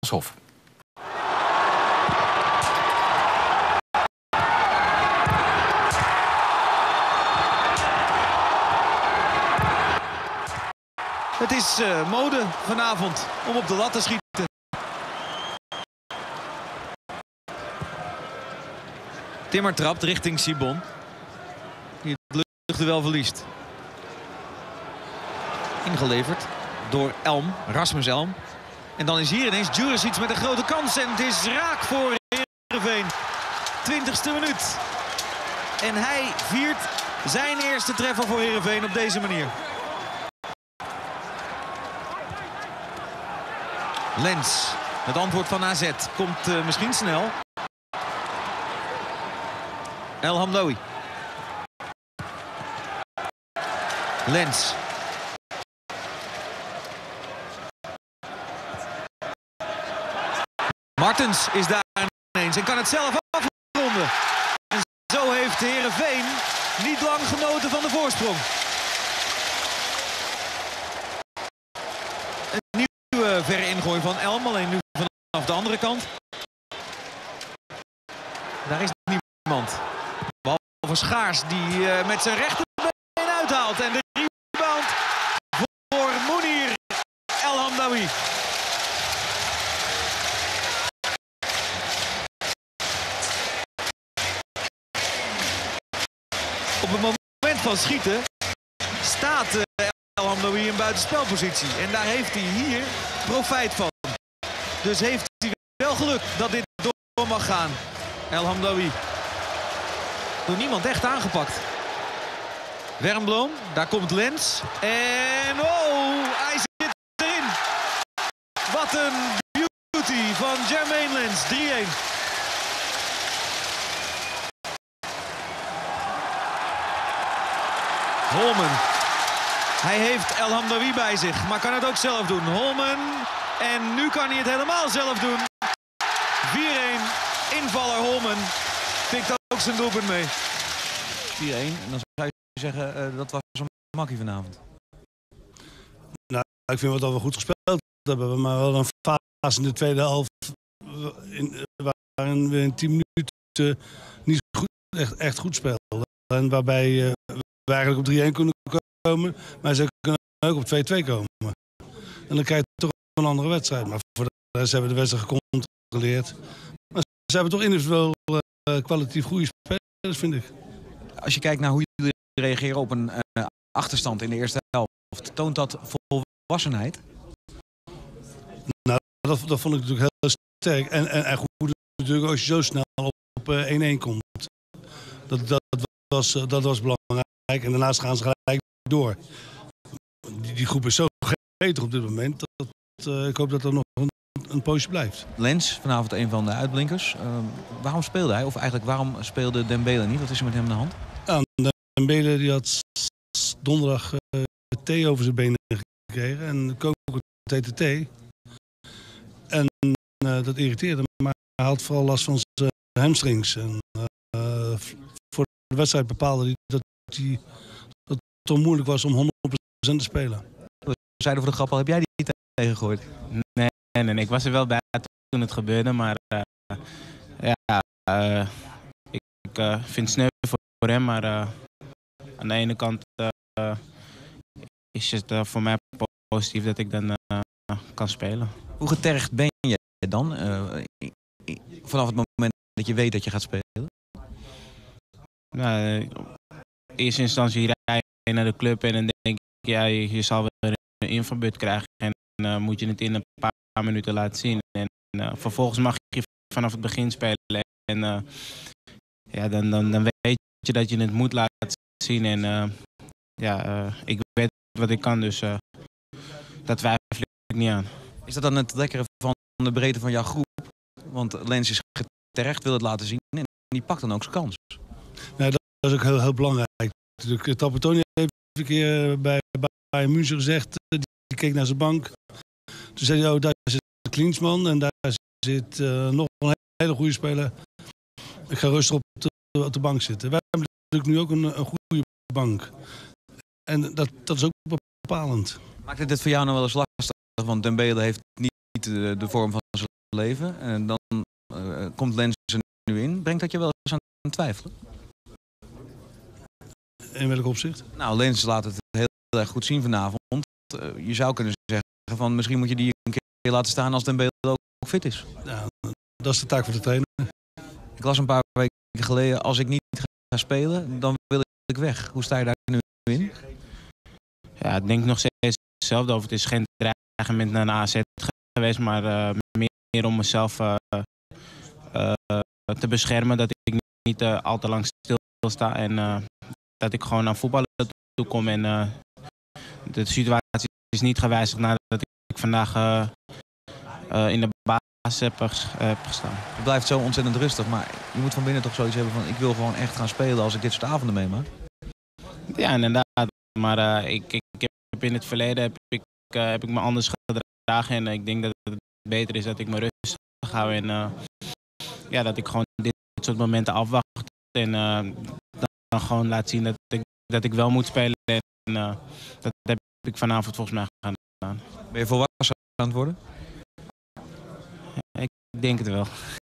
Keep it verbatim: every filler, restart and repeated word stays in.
Hof. Het is uh, mode vanavond om op de lat te schieten. Timmer trapt richting Sibon. Die het luchtduel verliest. Ingeleverd door Elm, Rasmus Elm. En dan is hier ineens Djuricic met een grote kans. En het is raak voor Heerenveen. twintigste minuut. En hij viert zijn eerste treffer voor Heerenveen op deze manier. Lens, het antwoord van A Z, komt uh, misschien snel. El Hamdaoui. Lens. Martens is daar ineens en kan het zelf afronden. En zo heeft Heerenveen niet lang genoten van de voorsprong. Een nieuwe verre ingooi van Elm, alleen nu vanaf de andere kant. Daar is niemand. Behalve Schaars die uh, met zijn rechterbeen uithaalt. En de rebound voor Mounir El Hamdaoui. Op het moment van schieten staat uh, El Hamdaoui in buitenspelpositie. En daar heeft hij hier profijt van. Dus heeft hij wel geluk dat dit door mag gaan. El Hamdaoui. Door niemand echt aangepakt. Wernbloem, daar komt Lens. En oh, hij zit erin. Wat een beauty van Jermaine Lens. drie-een. Holmen. Hij heeft El Hamdaoui bij zich, maar kan het ook zelf doen. Holmen. En nu kan hij het helemaal zelf doen. vier-een. Invaller Holmen. Pikt ook zijn doelpunt mee. vier-een. En dan zou je zeggen, uh, dat was een makkie vanavond. Nou, ik vind dat we goed gespeeld hebben. Maar wel een fase in de tweede helft. In, waarin we in tien minuten niet goed, echt, echt goed speelden. En waarbij uh, we eigenlijk op drie-een kunnen komen. Maar ze kunnen ook op twee-twee komen. En dan krijg je toch een andere wedstrijd. Maar voor de rest hebben we de wedstrijd gecontroleerd. Maar ze hebben toch individueel uh, kwalitatief goede spelers, vind ik. Als je kijkt naar hoe jullie reageren op een uh, achterstand in de eerste helft, toont dat volwassenheid? Nou, dat, dat vond ik natuurlijk heel sterk. En, en, en goed natuurlijk als je zo snel op één-één uh, komt. Dat, dat, dat, was, uh, dat was belangrijk. En daarnaast gaan ze gelijk door. Die, die groep is zo gretig op dit moment. Dat, uh, ik hoop dat er nog een, een poosje blijft. Lens, vanavond een van de uitblinkers. Uh, waarom speelde hij? Of eigenlijk waarom speelde Dembele niet? Wat is er met hem aan de hand? Ja, Dembele die had donderdag uh, thee over zijn benen gekregen. En koken T T T. En uh, dat irriteerde hem. Maar hij had vooral last van zijn hamstrings. En uh, voor de wedstrijd bepaalde hij dat, hij, dat het toch moeilijk was om honderd procent te spelen. We zeiden voor de grap al, heb jij die tegengegooid? Nee, nee, nee, ik was er wel bij toen het gebeurde. Maar uh, ja, uh, ik, ik uh, vind het sneu voor, voor hem. Maar uh, aan de ene kant uh, is het uh, voor mij positief dat ik dan uh, kan spelen. Hoe getergd ben je dan? Uh, vanaf het moment dat je weet dat je gaat spelen? Nou, in eerste instantie rij je naar de club en dan denk ik, ja, je, je zal weer een invalbeurt krijgen. En uh, moet je het in een paar minuten laten zien. En uh, vervolgens mag je vanaf het begin spelen. En uh, ja, dan, dan, dan weet je dat je het moet laten zien. En uh, ja, uh, ik weet wat ik kan, dus uh, dat twijfel ik niet aan. Is dat dan het lekkere van de breedte van jouw groep? Want Lens is getergd, wil het laten zien en die pakt dan ook zijn kans. Nee, dat is ook heel, heel belangrijk. Trapattoni heeft een keer bij Bayern München gezegd, die keek naar zijn bank. Toen zei hij, oh, daar zit Klinsmann en daar zit uh, nog een hele goede speler. Ik ga rustig op de, op de bank zitten. Wij hebben natuurlijk nu ook een, een goede bank. En dat, dat is ook bepalend. Maakt het dit voor jou nou wel eens lastig? Want Dembele heeft niet de, de vorm van zijn leven. En dan uh, komt Lens er nu in. Brengt dat je wel eens aan het twijfelen? In welk opzicht? Nou, Lens laat het heel, heel erg goed zien vanavond. Uh, je zou kunnen zeggen van misschien moet je die een keer laten staan als Dembele ook fit is. Ja, dat is de taak van de trainer. Ik las een paar weken geleden, als ik niet ga spelen, dan wil ik weg. Hoe sta je daar nu in? Ja, ik denk nog steeds hetzelfde over. Het is geen dreigement naar een A Z geweest, maar uh, meer, meer om mezelf uh, uh, te beschermen. Dat ik niet uh, al te lang stilsta en uh, dat ik gewoon aan voetballen toe kom. En uh, de situatie is niet gewijzigd nadat ik vandaag uh, uh, in de basis heb, uh, heb gestaan. Het blijft zo ontzettend rustig, maar je moet van binnen toch zoiets hebben van ik wil gewoon echt gaan spelen als ik dit soort avonden meemaak. Ja, inderdaad. Maar uh, ik, ik, ik heb in het verleden heb ik, uh, heb ik me anders gedragen en uh, ik denk dat het beter is dat ik me rustig hou en uh, ja, dat ik gewoon dit soort momenten afwacht en uh, dan gewoon laat zien dat ik, dat ik wel moet spelen en uh, dat heb ik vanavond volgens mij gedaan. Ben je volwassen aan het worden? Ik denk het wel.